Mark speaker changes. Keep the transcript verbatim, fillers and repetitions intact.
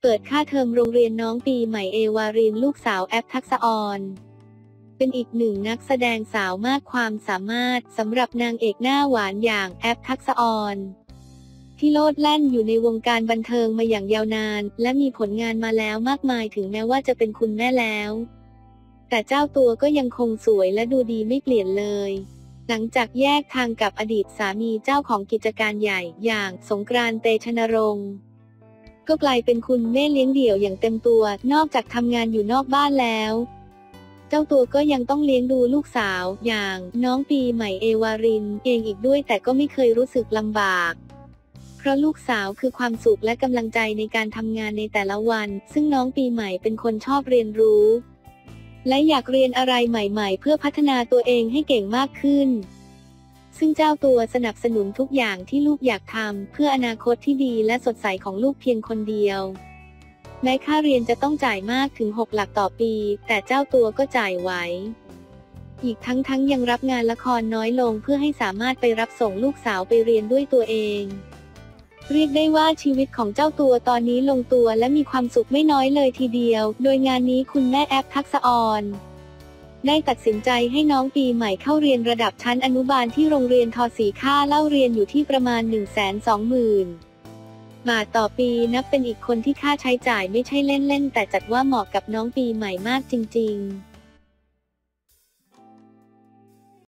Speaker 1: ปิดค่าเทอมโรงเรียนน้องปีใหม่เอวารินลูกสาวแอปทักษะออนเป็นอีกหนึ่งนักแสดงสาวมากความสามารถสำหรับนางเอกหน้าหวานอย่างแอปทักษะออนที่โลดแล่นอยู่ในวงการบันเทิงมาอย่างยาวนานและมีผลงานมาแล้วมากมายถึงแม้ว่าจะเป็นคุณแม่แล้วแต่เจ้าตัวก็ยังคงสวยและดูดีไม่เปลี่ยนเลยหลังจากแยกทางกับอดีตสามีเจ้าของกิจการใหญ่อย่างสงกรานต์ เตชะนรงค์ก็กลายเป็นคุณแม่เลี้ยงเดี่ยวอย่างเต็มตัวนอกจากทำงานอยู่นอกบ้านแล้วเจ้าตัวก็ยังต้องเลี้ยงดูลูกสาวอย่างน้องปีใหม่เอวารินเองอีกด้วยแต่ก็ไม่เคยรู้สึกลำบากเพราะลูกสาวคือความสุขและกำลังใจในการทำงานในแต่ละวันซึ่งน้องปีใหม่เป็นคนชอบเรียนรู้และอยากเรียนอะไรใหม่ๆเพื่อพัฒนาตัวเองให้เก่งมากขึ้นซึ่งเจ้าตัวสนับสนุนทุกอย่างที่ลูกอยากทำเพื่ออนาคตที่ดีและสดใสของลูกเพียงคนเดียวแม้ค่าเรียนจะต้องจ่ายมากถึงหกหลักต่อปีแต่เจ้าตัวก็จ่ายไหวอีกทั้งทั้งยังรับงานละครน้อยลงเพื่อให้สามารถไปรับส่งลูกสาวไปเรียนด้วยตัวเองเรียกได้ว่าชีวิตของเจ้าตัวตอนนี้ลงตัวและมีความสุขไม่น้อยเลยทีเดียวโดยงานนี้คุณแม่แอปทักษะออนได้ตัดสินใจให้น้องปีใหม่เข้าเรียนระดับชั้นอนุบาลที่โรงเรียนทสีค่าเล่าเรียนอยู่ที่ประมาณ หนึ่งแสนสองหมื่น บาทต่อปีนับเป็นอีกคนที่ค่าใช้จ่ายไม่ใช่เล่นๆแต่จัดว่าเหมาะกับน้องปีใหม่มากจริงๆ